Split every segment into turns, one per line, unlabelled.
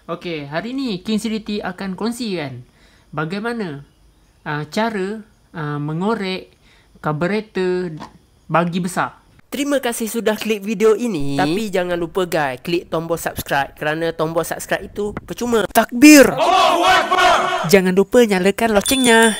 Okey, hari ni King Siditi akan kongsikan bagaimana cara mengorek karburator bagi besar.
Terima kasih sudah klik video ini. Tapi jangan lupa guys, klik tombol subscribe. Kerana tombol subscribe itu percuma. Takbir! Allahu Akbar! Jangan lupa nyalakan locengnya.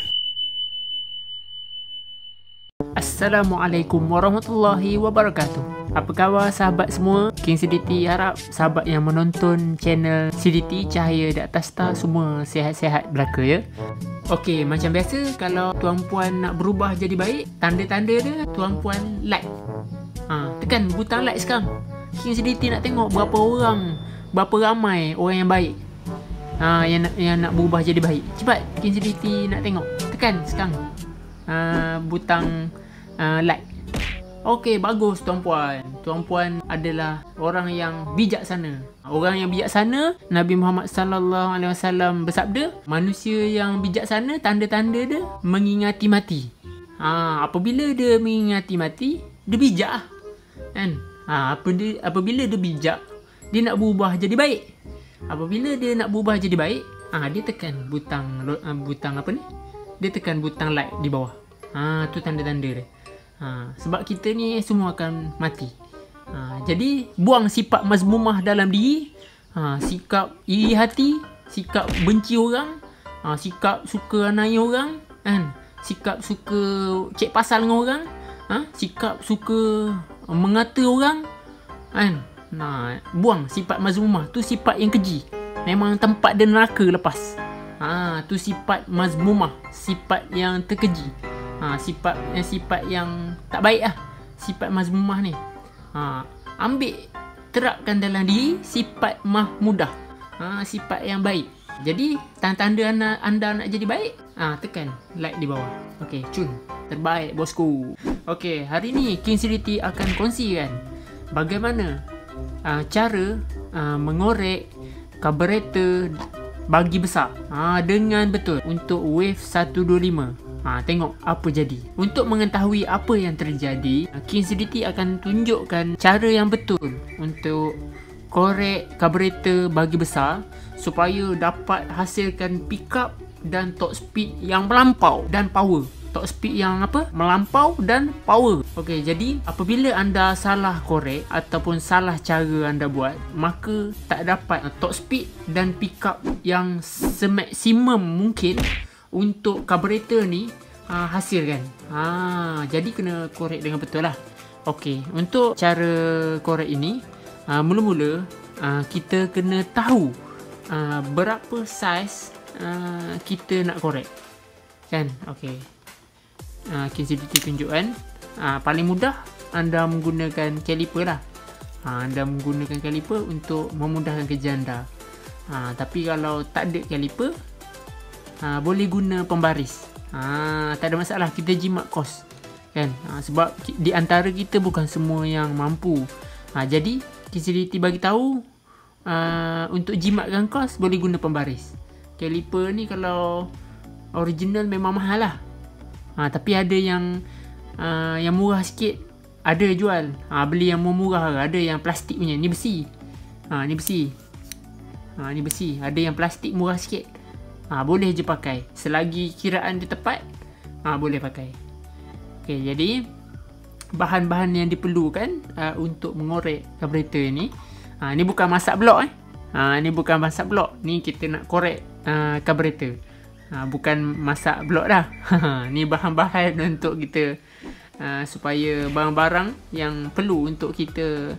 Assalamualaikum warahmatullahi wabarakatuh. Apa khabar sahabat semua? King Siditi harap sahabat yang menonton channel Siditi Cahaya di Atas Star semua sihat-sihat belaka ya. Okey, macam biasa kalau tuan-puan nak berubah jadi baik, tanda-tanda dia tuan-puan like. Tekan butang like sekarang. King Siditi nak tengok berapa ramai orang yang baik. Yang nak berubah jadi baik. Cepat King Siditi nak tengok. Tekan sekarang butang like. Okey, bagus tuan-puan. Tuan-puan adalah orang yang bijaksana. Orang yang bijaksana, Nabi Muhammad sallallahu alaihi wasallam bersabda, manusia yang bijaksana tanda-tanda dia mengingati mati. Apabila dia mengingati mati, dia bijak lah. Kan? Apabila dia bijak, dia nak berubah jadi baik. Apabila dia nak berubah jadi baik, dia tekan butang apa ni? Dia tekan butang like di bawah. Tu tanda-tanda dia. Sebab kita ni semua akan mati. Jadi buang sifat mazmumah dalam diri, sikap iri hati, sikap benci orang, sikap suka anai orang, kan? Sikap suka cek pasal dengan orang, sikap suka mengata orang, kan? Buang sifat mazmumah. Tu sifat yang keji. Memang tempat dia neraka lepas. Tu sifat mazmumah, sifat yang terkeji. Sifat yang tak baik lah. Sifat mazmumah ni. Ambil, terapkan dalam diri sifat mahmudah. Sifat yang baik. Jadi tanda-tanda anda nak jadi baik, tekan like di bawah. Okey, cun. Terbaik bosku. Okey, hari ni King Siditi akan kongsikan bagaimana cara mengorek karburator bagi besar dengan betul untuk wave 125. Tengok apa jadi. Untuk mengetahui apa yang terjadi, King Siditi akan tunjukkan cara yang betul untuk korek karburator bagi besar supaya dapat hasilkan pickup dan top speed yang melampau dan power. Top speed yang melampau dan power. Okey, jadi apabila anda salah korek ataupun salah cara anda buat, maka tak dapat top speed dan pickup yang semaksimum mungkin untuk karburator ni hasilkan. Jadi kena korek dengan betul lah. Okey, untuk cara korek ini, mula-mula kita kena tahu berapa saiz kita nak korek, kan? Okey, King Siditi tunjukkan. Paling mudah anda menggunakan caliper lah. Anda menggunakan caliper untuk memudahkan kerja anda. Tapi kalau tak ada caliper, boleh guna pembaris. Tak ada masalah, kita jimat kos, kan? Sebab di antara kita bukan semua yang mampu. Jadi King Siditi bagi tahu untuk jimatkan kos boleh guna pembaris. Caliper ni kalau original memang mahal lah. Tapi ada yang murah sikit, ada jual. Beli yang murah, ada yang plastik punya. Ni besi. Ni besi. Ni besi. Ada yang plastik murah sikit. Boleh je pakai. Selagi kiraan dia tepat, boleh pakai. Okey, jadi bahan-bahan yang diperlukan untuk mengorek karburator ni. Ni bukan masak blok ni bukan masak blok. Ni kita nak korek karburator. Bukan masak blok dah. Ni bahan-bahan untuk kita supaya barang-barang yang perlu untuk kita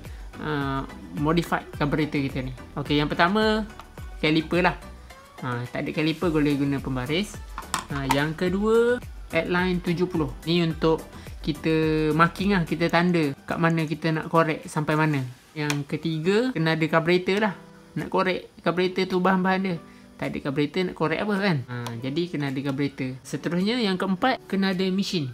modify karburator kita ni. Okey, yang pertama caliper lah. Tak ada caliper boleh guna pembaris. Yang kedua headline 70. Ni untuk kita marking lah, kita tanda kat mana kita nak korek sampai mana. Yang ketiga kena ada karburator lah. Nak korek karburator tu bahan-bahan dia. Tak ada karburator nak korek apa, kan? Jadi kena ada karburator. Seterusnya yang keempat kena ada mesin.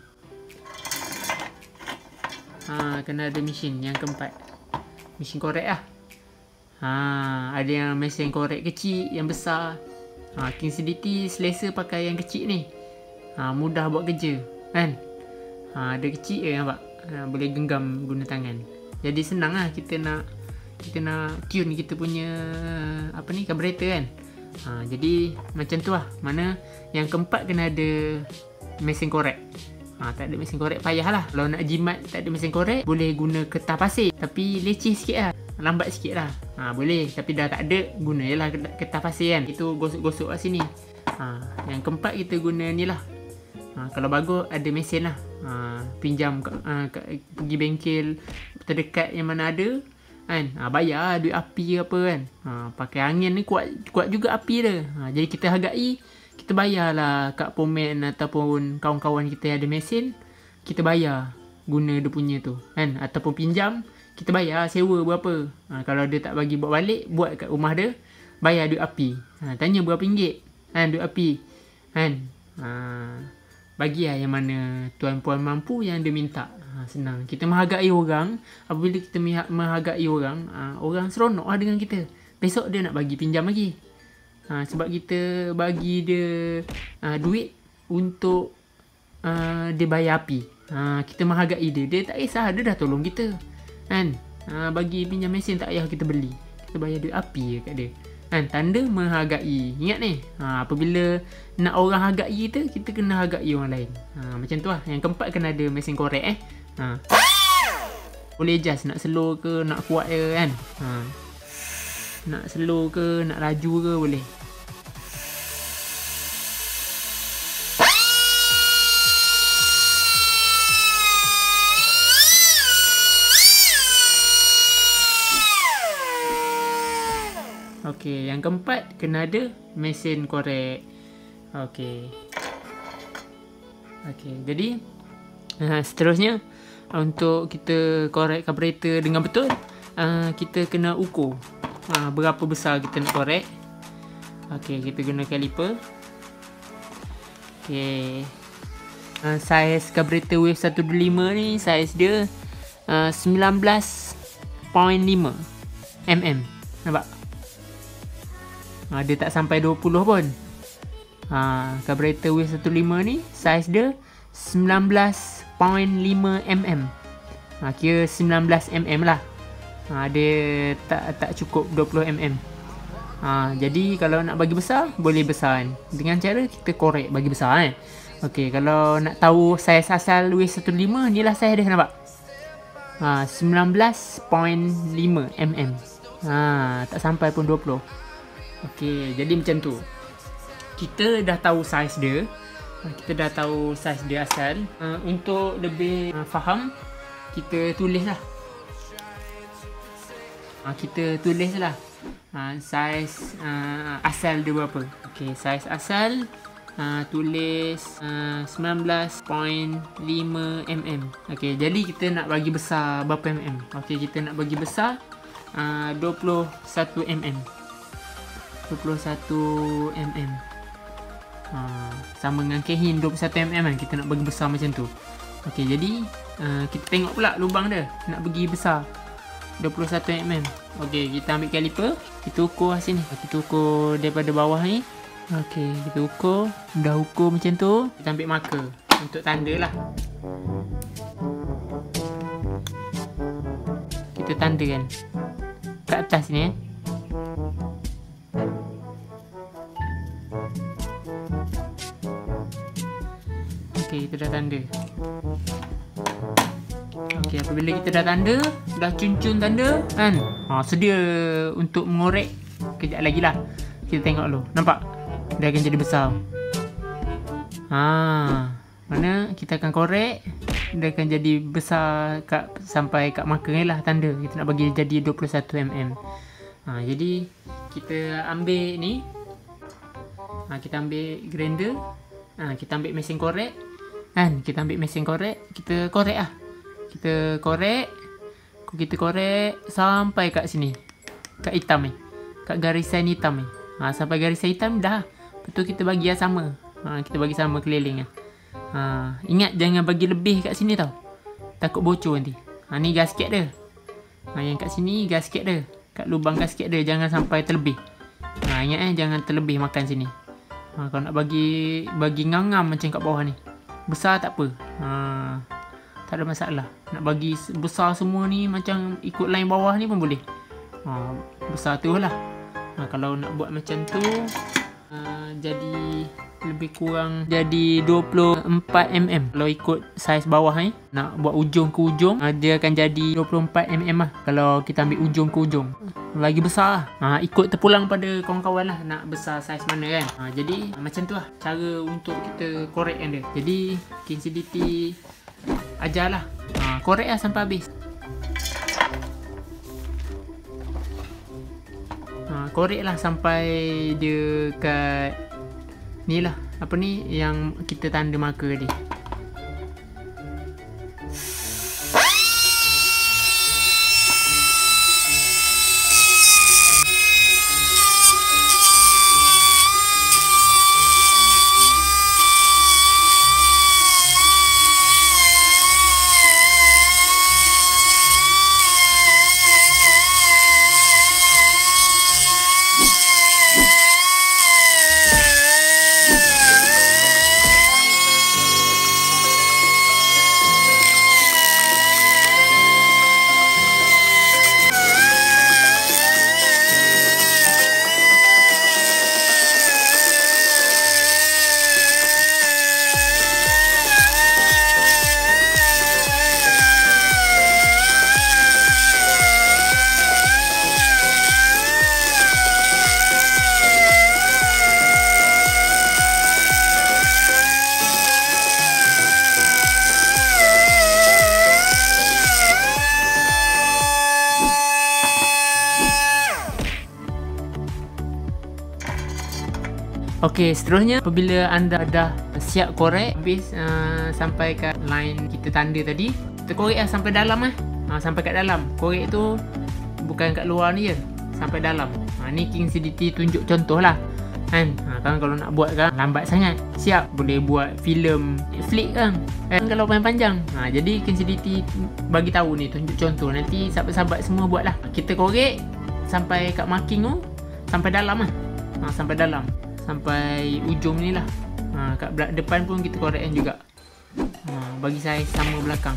Kena ada mesin yang keempat. Mesin korek lah. Ada yang mesin korek kecil, yang besar. King Siditi selesa pakai yang kecil ni. Mudah buat kerja, kan? Ada kecil je, nampak? Boleh genggam guna tangan. Jadi senang lah kita nak kita nak tune kita punya apa ni, carburetor kan. Jadi macam tu lah. Mana yang keempat kena ada mesin korek. Tak ada mesin korek payahlah. Kalau nak jimat tak ada mesin korek, boleh guna kertas pasir, tapi leceh sikit lah, lambat sikit lah. Boleh, tapi dah tak ada, guna je lah kertas pasir kan. Itu gosok-gosok kat sini. Yang keempat kita guna ni lah. Kalau bagus ada mesin lah. Pinjam pergi bengkel terdekat yang mana ada kan. Bayar duit api apa kan. Pakai angin ni kuat juga api dia. Jadi kita hargai, kita bayarlah kat Pomen ataupun kawan-kawan kita yang ada mesin, kita bayar guna dia punya tu kan. Ataupun pinjam, kita bayar sewa berapa. Kalau dia tak bagi buat balik, buat kat rumah dia, bayar duit api. Tanya berapa ringgit kan duit api kan. Bagilah yang mana tuan puan mampu yang dia minta. Senang. Kita menghargai orang. Apabila kita menghargai orang, orang seronok lah dengan kita. Besok dia nak bagi pinjam lagi. Sebab kita bagi dia duit untuk dia bayar api. Kita menghargai dia. Dia tak kisah, dia dah tolong kita kan. Bagi pinjam mesin tak payah kita beli, kita bayar duit api je kat dia kan. Tanda menghargai. Ingat ni, apabila nak orang hargai kita kena hargai orang lain. Macam tu lah. Yang keempat kena ada mesin korek boleh adjust, nak slow ke, nak kuat ke kan. Nak slow ke, nak laju ke, boleh. Okey, yang keempat kena ada mesin korek. Okey, jadi seterusnya untuk kita korek carburetor dengan betul, kita kena ukur berapa besar kita nak korek. Okey, kita guna caliper. Okey, saiz carburetor Wave 125 ni, saiz dia 19.5 mm. Nampak? Dia tak sampai 20 pun. Carburetor Wave 125 ni saiz dia 19.5 mm. Kira 19 mm lah. Dia tak cukup 20 mm. Jadi kalau nak bagi besar, boleh besar kan. Dengan cara kita korek bagi besar kan. Okey, kalau nak tahu saiz asal Wave 125, ni lah saiz dia, nampak? 19.5 mm. Tak sampai pun 20. Okey, jadi macam tu. Kita dah tahu saiz dia. Kita dah tahu saiz dia asal. Untuk lebih faham, kita tulis lah. Kita tulis lah saiz asal dia berapa. Okey, saiz asal tulis 19.5 mm. Okey, jadi kita nak bagi besar berapa mm? Okey, kita nak bagi besar 21 mm. 21 mm. Sama dengan kehin 21 mm kan. Kita nak bagi besar macam tu. Okey, jadi kita tengok pula lubang dia nak bagi besar 21 mm. Okey, kita ambil caliper, kita ukur lah sini. Kita ukur daripada bawah ni. Okey, kita ukur. Dah ukur macam tu, kita ambil marker untuk tanda lah. Kita tandakan kat atas ni Okey, kita dah tanda. Okey, apabila kita dah tanda, dah cun-cun tanda kan, sedia untuk mengorek. Kejap lagi lah, kita tengok dulu. Nampak? Dia akan jadi besar. Mana kita akan korek, dia akan jadi besar sampai kat marker ni lah tanda. Kita nak bagi jadi 21 mm. Jadi kita ambil ni, kita ambil grinder, kita ambil mesin korek kan. Kita ambil mesin korek, kita korek lah. Kita korek sampai kat sini, kat hitam ni, kat garisan hitam ni. Sampai garisan hitam dah. Lepas tu kita bagi yang sama. Kita bagi sama keliling lah. Ingat jangan bagi lebih kat sini tau, takut bocor nanti. Ni gasket dia. Yang kat sini gasket dia, kat lubang gasket dia jangan sampai terlebih. Ingat jangan terlebih makan sini. Kalau nak bagi ngam-ngam macam kat bawah ni, besar tak apa. Tak ada masalah. Nak bagi besar semua ni macam ikut line bawah ni pun boleh. besar tu lah. Kalau nak buat macam tu jadi lebih kurang jadi 24mm. Kalau ikut saiz bawah ni, nak buat ujung ke ujung, dia akan jadi 24mm lah. Kalau kita ambil ujung ke ujung, lagi besar lah. Ikut terpulang pada kawan-kawan lah, nak besar saiz mana kan. Jadi macam tu lah cara untuk kita korekkan dia. Jadi KCDT ajarlah, korek lah sampai habis. Korek lah sampai dia kat ni lah, apa ni yang kita tanda marker tadi. Okey, seterusnya apabila anda dah siap korek habis sampai kat line kita tanda tadi, kita korek lah sampai dalam sampai kat dalam. Korek tu bukan kat luar ni je, sampai dalam. Ni KCDT tunjuk contoh lah kan. Kan kalau nak buat kan lambat sangat, siap boleh buat filem flick kan kalau panjang. Jadi KCDT bagi tahu ni, tunjuk contoh. Nanti sahabat-sahabat semua buat lah. Kita korek sampai kat marking tu, sampai dalam sampai dalam, sampai ujung ni lah. Kat depan pun kita korekkan juga. Bagi saiz sama belakang.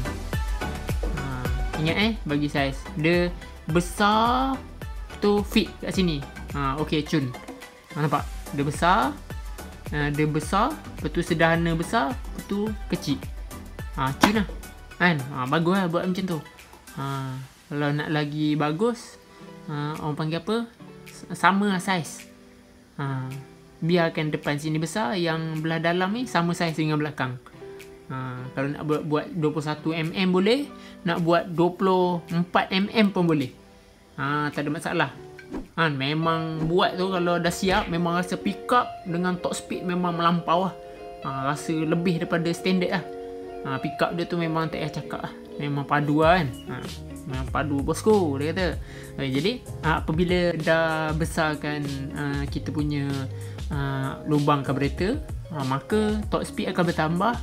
Ingat bagi saiz dia besar tu fit kat sini. Okey, cun. Nampak? Dia besar. Dia besar, lepas tu sederhana besar, lepas tu kecil. Cun lah kan. Bagus lah buat macam tu. Kalau nak lagi bagus, orang panggil apa, sama lah saiz. Biarkan depan sini besar, yang belah dalam ni sama saiz dengan belakang. Kalau nak buat 21mm boleh, nak buat 24mm pun boleh. Tak ada masalah. Memang buat tu kalau dah siap, memang rasa pick up dengan top speed memang melampau lah. Rasa lebih daripada standard lah. Pick up dia tu memang tak payah cakap lah. Memang padu lah kan. Memang padu bosku, dia kata. Jadi apabila dah besarkan kita punya lubang karburator, maka top speed akan bertambah.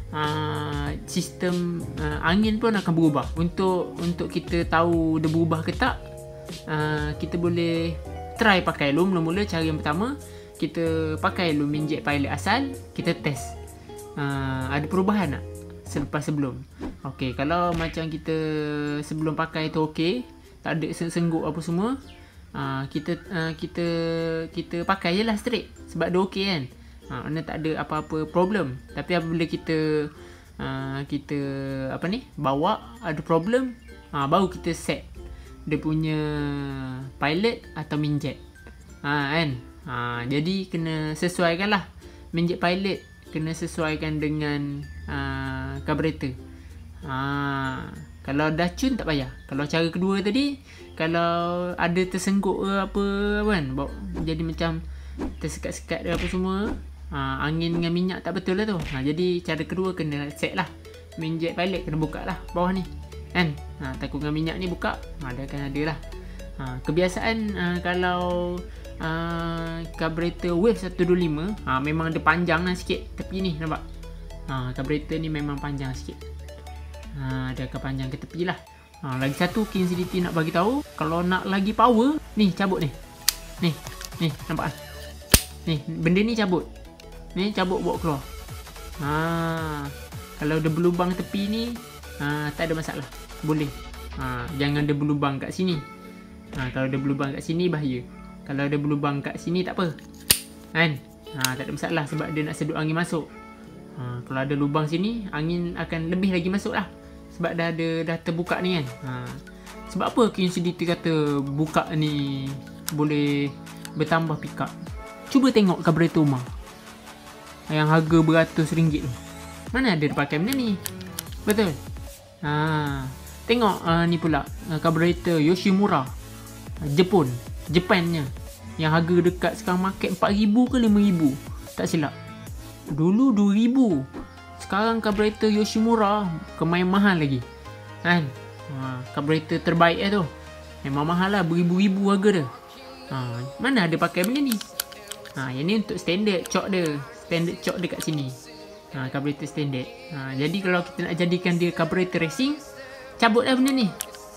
Sistem angin pun akan berubah. Untuk kita tahu dia berubah ke tak, kita boleh try pakai lu. Mula-mula cara yang pertama, kita pakai lu inject pilot asal, kita test ada perubahan tak selepas sebelum. Okey, kalau macam kita sebelum pakai tu okey, tak ada sengguk apa semua, kita pakai je lah straight sebab dia okey kan. Mana tak ada apa-apa problem. Tapi apabila kita apa ni, bawa ada problem, baru kita set dia punya pilot atau minjet kan. Jadi kena sesuaikan lah. Minjet pilot kena sesuaikan dengan karburator. Kalau dah tune tak payah. Kalau cara kedua tadi, kalau ada tersengguk ke apa kan, jadi macam tersekat-sekat ke apa semua, angin dengan minyak tak betul lah tu. Jadi cara kedua kena set lah. Minjet pilot kena buka lah bawah ni kan. Takut dengan minyak ni buka, dia akan ada lah. Kebiasaan kalau karburator Wave 125, memang dia panjang lah sikit tepi ni, nampak? Karburator ni memang panjang sikit. Dia akan panjang ke tepi lah. Lagi satu KCDT nak bagi tahu, kalau nak lagi power, ni cabut ni. Ni nampak? Ni benda ni cabut. Ni cabut bawa keluar. Kalau dia berlubang tepi ni, tak ada masalah. Boleh. Jangan dia berlubang kat sini. Kalau ada berlubang kat sini bahaya. Kalau ada berlubang kat sini tak apa, kan? Tak ada masalah sebab dia nak sedut angin masuk. Kalau ada lubang sini, angin akan lebih lagi masuk lah, sebab dah terbuka ni kan. Sebab apa QCDT kata buka ni boleh bertambah pick up? Cuba tengok carburetor rumah yang harga beratus ringgit tu. Mana ada dia pakai benda ni? Betul? Tengok ni pula carburetor Yoshimura Japannya, yang harga dekat sekarang market 4,000 ke 5,000 tak silap. Dulu 2,000. Sekarang carburetor Yoshimura kemain mahal lagi, kan? Carburetor terbaik tu memang mahal lah, beribu-ribu harga dia. Mana ada pakai benda ni? Yang ni untuk standard choke dia. Standard choke dia kat sini. Carburetor standard. Jadi kalau kita nak jadikan dia carburetor racing, cabutlah benda ni.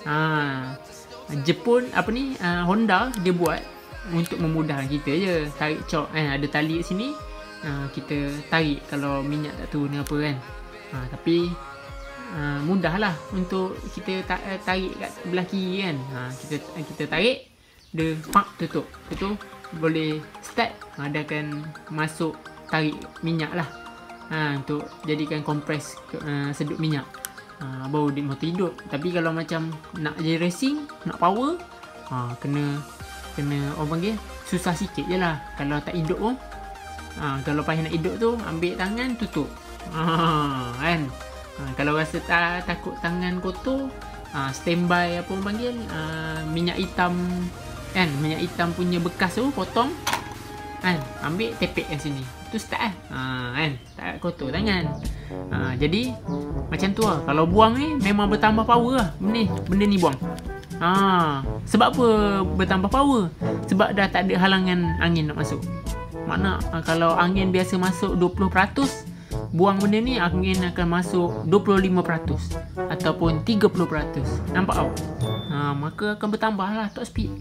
Jepun Honda dia buat untuk memudahkan kita je. Tarik choke ada tali kat sini, kita tarik kalau minyak tak turun apa kan. Tapi mudahlah untuk kita tarik kat sebelah kiri kan. Kita tarik, dia tutup. Itu boleh start, dia akan masuk tarik minyak lah, untuk jadikan kompres sedut minyak. Baru dia motor hidup. Tapi kalau macam nak jadi racing, nak power, kena orang panggil susah sikit je lah. Kalau tak hidup pun, kalau payah nak hidup tu, ambil tangan tutup, kan. Kalau rasa takut tangan kotor, standby apa orang panggil, minyak hitam kan, minyak hitam punya bekas tu potong kan, ambil tepek kat sini, tu start kan, tak kotor tangan. Jadi macam tu lah. Kalau buang ni memang bertambah power lah benda ni buang. Sebab apa bertambah power? Sebab dah tak ada halangan angin nak masuk. Makna kalau angin biasa masuk 20%, buang benda ni angin akan masuk 25% ataupun 30%. Nampak tak? Maka akan bertambah lah top speed.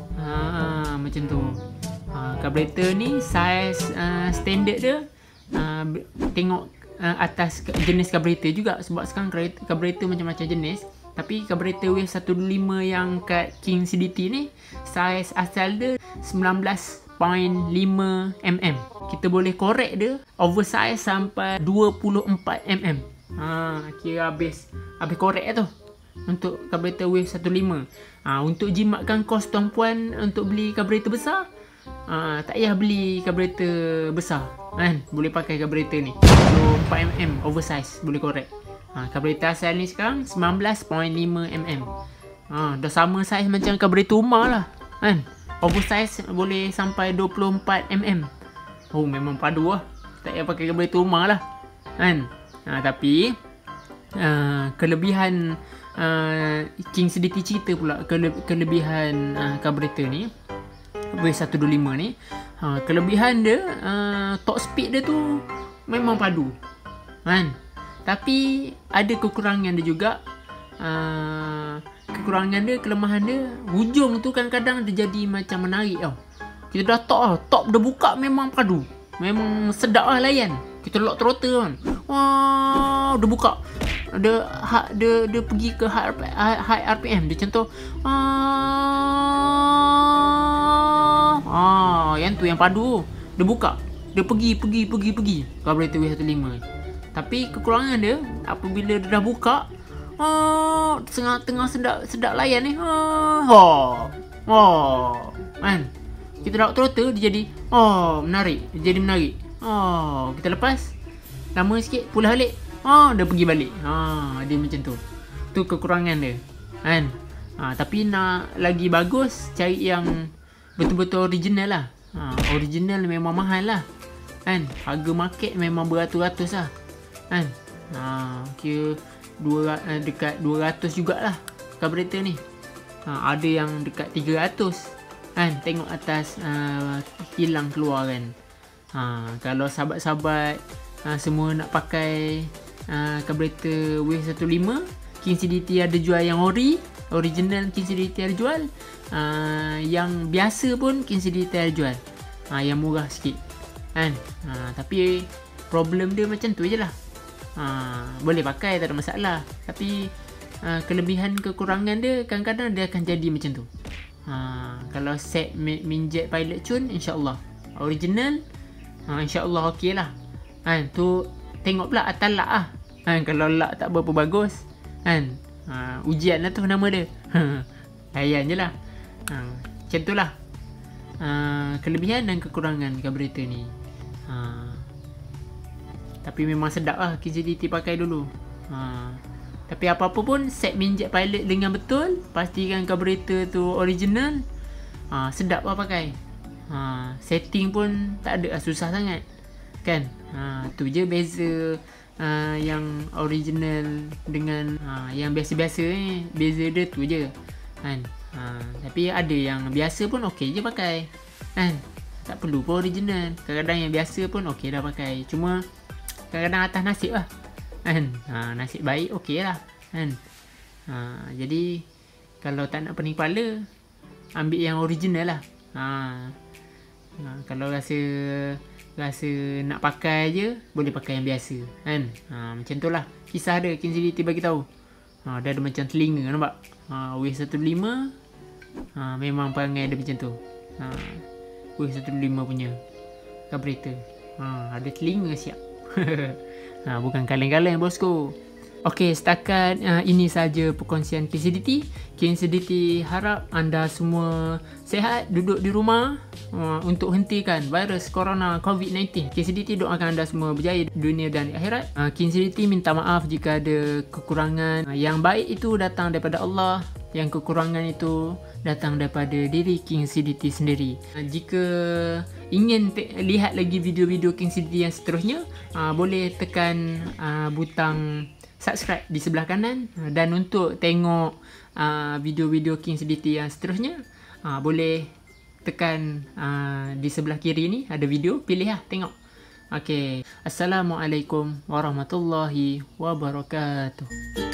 Macam tu. Carburetor ni saiz standard dia, tengok atas jenis carburetor juga. Sebab sekarang carburetor macam-macam jenis. Tapi carburetor Wave 125 yang kat King CDT ni, saiz asal dia 19.5 mm. Kita boleh korek dia oversize sampai 24 mm. Kira habis korek tu untuk carburetor Wave 125. Untuk jimatkan kos tuan-puan untuk beli carburetor besar, tak payah beli carburetor besar kan, boleh pakai carburetor ni 24 mm oversize, boleh korek. Carburetor asal ni sekarang 19.5 mm. Dah sama saiz macam carburetor rumah lah kan. Oversize boleh sampai 24 mm. Memang padu lah, tak payah pakai carburetor rumah lah kan. Tapi kelebihan King CDT cerita pula kelebihan carburetor ni W125 ni, kelebihan dia top speed dia tu memang padu kan. Tapi ada kekurangan dia juga. Kekurangan dia, kelemahan dia, hujung tu kadang-kadang dia jadi macam menarik tau. Kita dah top dah buka, memang padu, memang sedap lah layan. Kita lock throttle kan, dia buka, dia pergi ke high RPM. Dia contoh yang tu yang padu, dia buka, dia pergi carburetor W125. Tapi kekurangan dia, apabila dia dah buka, tengah sedap layan ni, kan, kita dah throttle, dia jadi menarik, kita lepas, lama sikit pula balik, dia pergi balik. Dia macam tu. Tu kekurangan dia kan. Tapi nak lagi bagus, cari yang betul-betul original lah. Original memang mahal lah kan. Harga market memang beratus-ratus lah kan. Kira dekat 200 jugalah carburetor ni. Ada yang dekat 300 kan. Tengok atas kilang keluar kan. Kalau sahabat-sahabat semua nak pakai carburetor W125, King CDT ada jual yang original. King CDT ada jual. Yang biasa pun King CDT ada jual, yang murah sikit kan. Tapi problem dia macam tu je lah. Boleh pakai, tak ada masalah. Tapi kelebihan kekurangan dia, kadang-kadang dia akan jadi macam tu. Kalau set Minjet Pilot Cun, insyaAllah original, insyaAllah okey lah kan. Tu tengok pula atas lak lah kan. Kalau lak tak berapa bagus kan, ujian lah tu nama dia. Layan je lah. Macam tu lah kelebihan dan kekurangan karburetor ni. Tapi memang sedap lah KZDT pakai dulu. Tapi apa-apa pun set Minjet Pilot dengan betul, pastikan karburetor tu original, sedap lah pakai. Setting pun tak ada susah sangat kan. Tu je beza yang original dengan yang biasa-biasa ni. Beza dia tu je kan. Tapi ada yang biasa pun okey je pakai kan. Tak perlu pun original. Kadang-kadang yang biasa pun okey dah pakai. Cuma kadang-kadang atas nasib lah kan. Nasib baik okey lah kan. Jadi kalau tak nak pening kepala, ambil yang original lah. Kalau rasa nak pakai je, boleh pakai yang biasa kan. Macam tu lah kisah dia KZDT bagi tahu. Dia ada macam telinga, nampak? W15 memang perangai dia macam tu. W15 punya karburetor ada telinga siap. Bukan kaleng-kaleng bosku. Okey, setakat ini saja perkongsian KZDT. KZDT harap anda semua sihat, duduk di rumah untuk hentikan virus corona COVID-19. KZDT doakan anda semua berjaya di dunia dan di akhirat. KZDT minta maaf jika ada kekurangan. Yang baik itu datang daripada Allah, yang kekurangan itu datang daripada diri King CDT sendiri. Jika ingin lihat lagi video-video King CDT yang seterusnya, boleh tekan butang subscribe di sebelah kanan. Dan untuk tengok video-video King CDT yang seterusnya, boleh tekan di sebelah kiri ni ada video, pilih lah, tengok. Okey, Assalamualaikum warahmatullahi wabarakatuh.